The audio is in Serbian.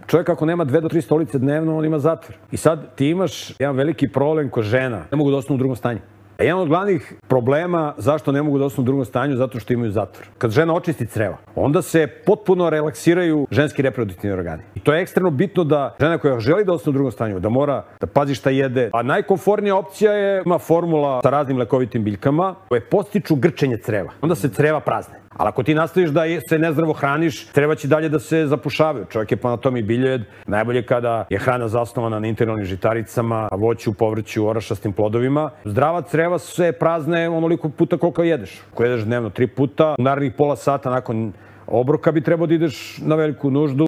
čovjek ako nema 2 do 3 stolice dnevno, on ima zatvor. I sad ti imaš jedan veliki problem kod žena. Ne mogu da ostanu u drugom stanju. Jedan od glavnih problema zašto ne mogu da ostanu u drugom stanju, zato što imaju zatvor. Kad žena očisti creva, onda se potpuno relaksiraju ženski reproduktivni organi. I to je ekstremno bitno da žena koja želi da ostane u drugom stanju, da mora da pazi šta jede. A najkomfortnija opcija je, ima formula sa raznim lekovitim biljkama koje podstiču grčenje creva. Onda se creva prazne. Ali ako ti nastaviš da se nezdravo hraniš, treba će dalje da se zapušavaju. Čovjek je po anatomiji biljojed. Najbolje kada je hrana zasnovana na integralnim žitaricama, voću, povrću, orašastim plodovima. Zdrava creva se prazne onoliko puta koliko jedeš. Ako jedeš dnevno 3 puta, u narednih pola sata nakon obroka bi trebao da ideš na veliku nuždu.